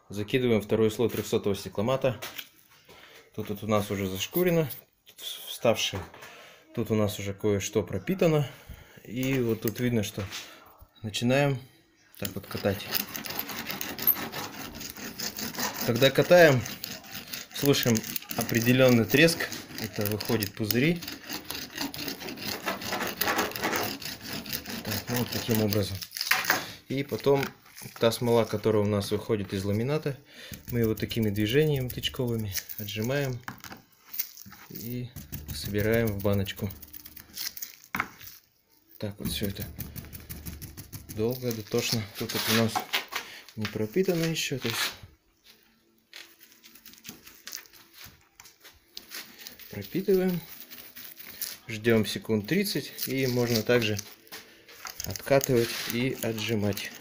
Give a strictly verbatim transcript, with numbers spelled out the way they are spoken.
Закидываем второй слой трехсотого стекломата. Тут вот у нас уже зашкурено, вставшие. Тут у нас уже кое-что пропитано. И вот тут видно, что начинаем так вот катать. Когда катаем, слушаем определенный треск. Это выходит пузыри. Так, ну вот таким образом. И потом та смола, которая у нас выходит из ламината, мы его такими движениями тычковыми отжимаем и собираем в баночку. Так вот все это долго, дотошно. Тут вот у нас не пропитано еще, то есть пропитываем, ждем секунд тридцать, и можно также откатывать и отжимать.